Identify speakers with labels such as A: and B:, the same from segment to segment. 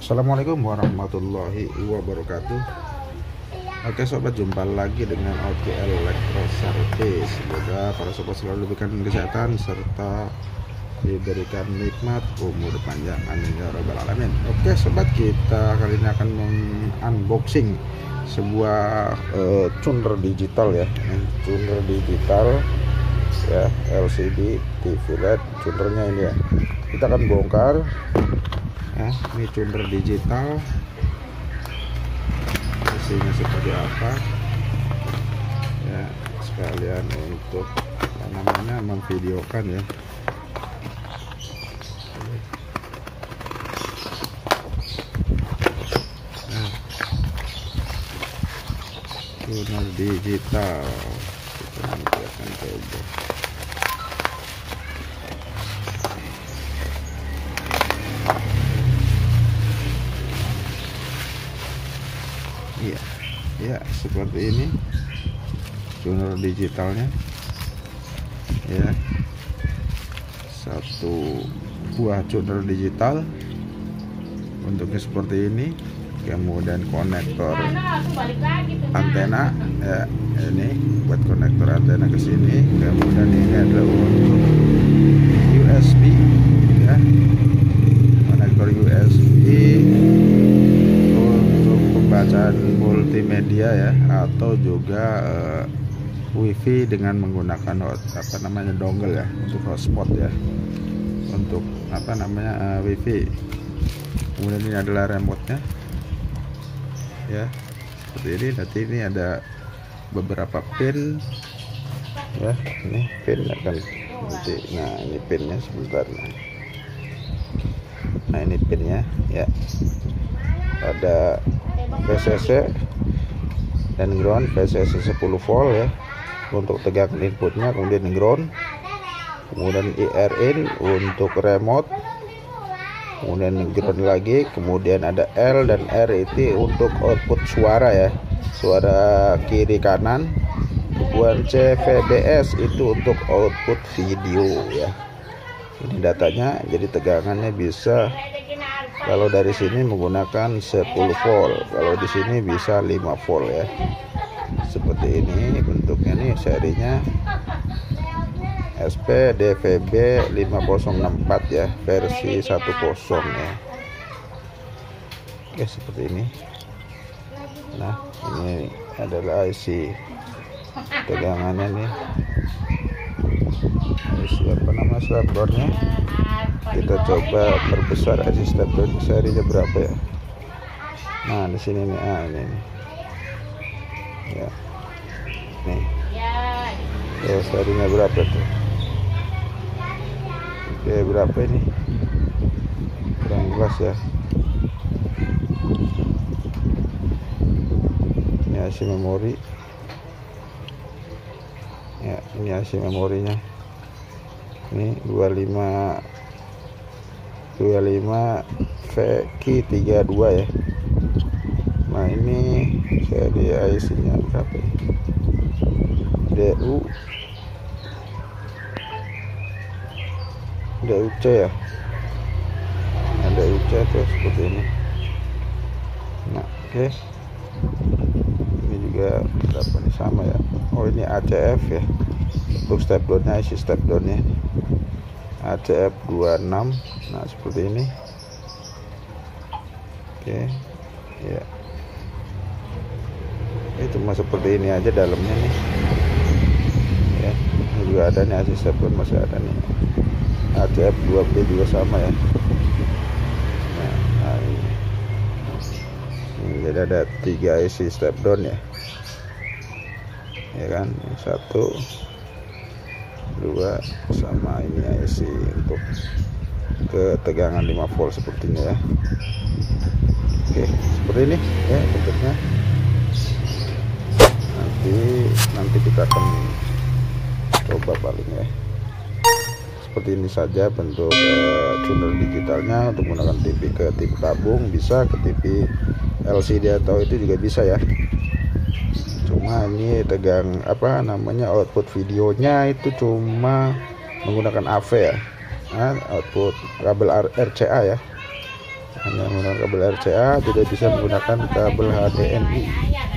A: Assalamualaikum warahmatullahi wabarakatuh. Oke sobat, jumpa lagi dengan OTL Elektro Service. Semoga para sobat selalu diberikan kesehatan serta diberikan nikmat umur panjang, amin ya rabbal alamin. Oke sobat, kita kali ini akan unboxing sebuah tuner digital ya. Tuner digital ya, LCD TV LED tunernya ini ya. Kita akan bongkar ya, ini tuner digital, isinya seperti apa ya, sekalian untuk namanya memvideokan ya. Nah, tuner digital kita nanti akan coba. Iya, ya seperti ini tuner digitalnya ya, satu buah tuner digital bentuknya seperti ini, kemudian konektor antena ya, ini buat konektor antena ke sini, kemudian ini adalah untuk USB ya, konektor USB bacaan multimedia ya, atau juga WiFi dengan menggunakan dongle ya, untuk hotspot ya, untuk WiFi. Kemudian ini adalah remote-nya ya, seperti ini. Nanti ini ada beberapa pin ya, ini pin akan nanti. Nah ini pinnya sebentar. Nah ini pinnya ya, ada VCC dan ground. VCC 10 volt ya untuk tegangan inputnya, kemudian ground, kemudian IR in untuk remote, kemudian ground lagi, kemudian ada L dan R itu untuk output suara ya, suara kiri kanan, kemudian CVBS itu untuk output video ya. Ini datanya, jadi tegangannya bisa, kalau dari sini menggunakan 10 volt, kalau di sini bisa 5 volt ya. Seperti ini bentuknya nih, serinya SP-DVB 5064 ya, versi 10 ya. Oke, seperti ini. Nah, ini adalah IC tegangannya nih. IC stepdownnya. Kita coba perbesar IC stepdown, serinya berapa ya. Nah di sini nih, ini nih ya, nih ya, serinya berapa tuh. Oke, berapa ini, kurang jelas ya. Ini IC memori ya, ini IC memorinya ini 25 VQ32 ya. Nah ini seri IC nya berapa ya? DUC ya, nah, DUC tuh seperti ini. Nah oke, ini juga berapa nih, sama ya. Oh ini ACF ya, untuk step downnya, IC step downnya ACF 26. Nah seperti ini. Oke ya, ini cuma seperti ini aja dalamnya nih ya. Ini juga ada nih IC step down, masih ada nih ACF 2B juga sama ya. Nah ini jadi ada 3 IC step down ya, ya kan, 1 2 sama ini IC untuk ketegangan 5 volt sepertinya ya. Oke, seperti ini ya bentuknya. Nanti kita akan coba paling ya. Seperti ini saja bentuk tuner digitalnya, untuk menggunakan TV ke TV tabung bisa, ke TV LCD atau itu juga bisa ya. Cuma ini tegang output videonya itu cuma menggunakan AV ya, output kabel RCA ya. hanya menggunakan kabel RCA, tidak bisa menggunakan kabel HDMI.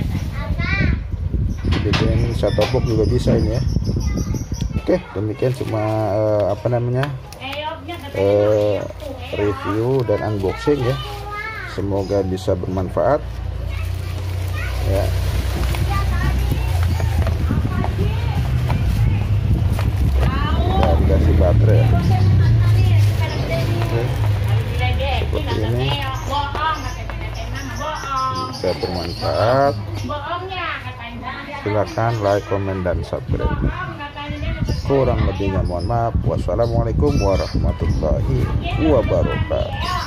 A: Bikin set-top box juga bisa ini ya. Oke, demikian cuma review dan unboxing ya. Semoga bisa bermanfaat ya. Nah, dikasih baterai ya. Oke, seperti ini bisa bermanfaat. Silakan like, komen, dan subscribe. Kurang lebihnya mohon maaf. Wassalamualaikum warahmatullahi wabarakatuh.